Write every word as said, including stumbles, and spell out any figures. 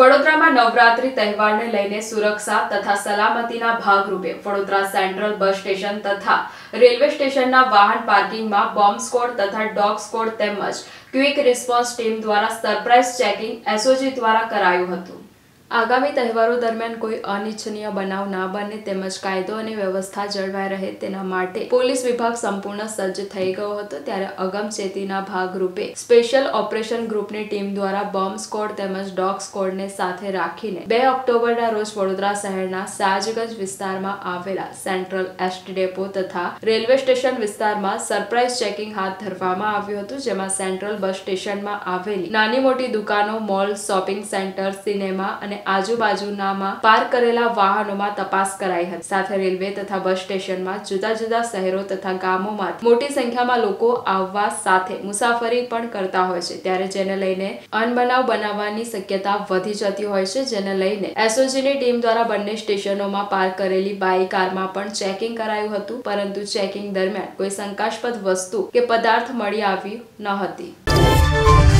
વડોદરામાં નવરાત્રી તહેવારને લઈને સુરક્ષા તથા સલામતીના ભાગરૂપે વડોદરા સેન્ટ્રલ બસ સ્ટેશન તથા રેલવે સ્ટેશનના વાહન પાર્કિંગમાં બોમ્બ સ્ક્વોડ તથા ડોગ સ્ક્વોડ તેમજ ક્વિક રિસ્પોન્સ ટીમ દ્વારા સરપ્રાઇઝ ચેકિંગ એસઓજી દ્વારા કરાયું હતું। આગામી તહેવારો દરમિયાન કોઈ અનિચ્છનીય બનાવ ના બને તેમજ કાયદો અને વ્યવસ્થા જળવાઈ રહે તેના માટે પોલીસ વિભાગ સંપૂર્ણ સજ્જ થઈ ગયો હતો। ત્યારે અગમચેતીના ભાગરૂપે સ્પેશિયલ ઓપરેશન ગ્રુપની ટીમ દ્વારા બોમ્બ સ્ક્વોડ તેમજ ડોગ સ્ક્વોડને સાથે રાખીને બે ઓક્ટોબરના રોજ વડોદરા શહેરના સાજગંજ વિસ્તારમાં આવેલા સેન્ટ્રલ એસટી ડેપો તથા રેલવે સ્ટેશન વિસ્તારમાં સરપ્રાઇઝ ચેકિંગ હાથ ધરવામાં આવ્યું હતું, જેમાં સેન્ટ્રલ બસ સ્ટેશનમાં આવેલી નાની મોટી દુકાનો, મોલ, શોપિંગ સેન્ટર, સિનેમા અને આજુબાજુનામાં પાર્ક કરેલા વાહનોમાં તપાસ કરાઈ હતી। સાથે રેલવે તથા બસ સ્ટેશનમાં જુદા જુદા શહેરો તથા ગામોમાં મોટી સંખ્યામાં લોકો આવવા સાથે મુસાફરી પણ કરતા હોય છે, ત્યારે જેને લઈને અનબનાવ બનાવવાની શક્યતા વધી જતી હોય છે, જેને લઈને એસઓજીની ટીમ દ્વારા બંને સ્ટેશનોમાં પાર્ક કરેલી બાઇક, કારમાં પણ ચેકિંગ કરાયું હતું, પરંતુ ચેકિંગ દરમિયાન કોઈ શંકાસ્પદ વસ્તુ કે પદાર્થ મળી આવી ન હતી।